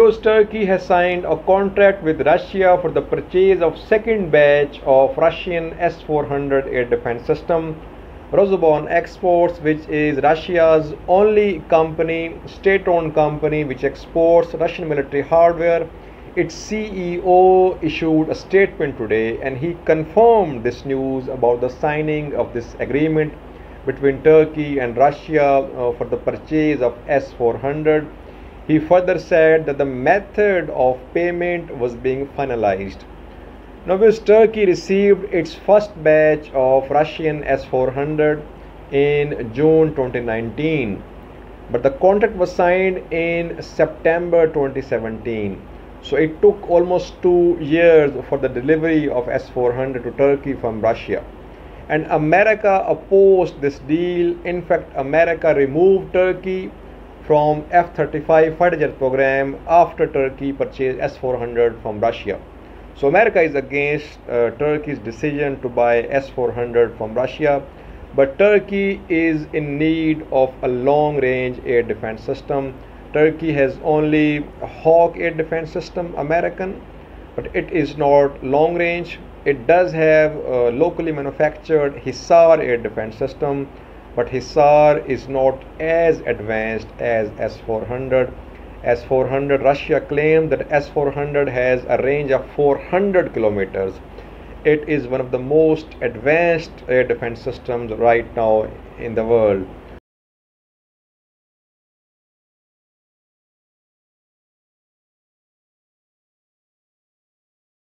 Viewers, Turkey has signed a contract with Russia for the purchase of second batch of Russian S-400 air defense system. Rosoboron Exports, which is Russia's only company, state-owned company which exports Russian military hardware, its CEO issued a statement today and he confirmed this news about the signing of this agreement between Turkey and Russia for the purchase of S-400. He further said that the method of payment was being finalized. Now, as Turkey received its first batch of Russian S-400 in June 2019, but the contract was signed in September 2017. So it took almost 2 years for the delivery of S-400 to Turkey from Russia. And America opposed this deal. In fact, America removed Turkey from F-35 fighter jet program after Turkey purchased S-400 from Russia. So America is against Turkey's decision to buy S-400 from Russia, but Turkey is in need of a long-range air defense system. Turkey has only a Hawk air defense system, American, but it is not long-range. It does have a locally manufactured Hisar air defense system, but Hisar is not as advanced as S-400. S-400, Russia claimed that S-400 has a range of 400 kilometers. It is one of the most advanced air defense systems right now in the world.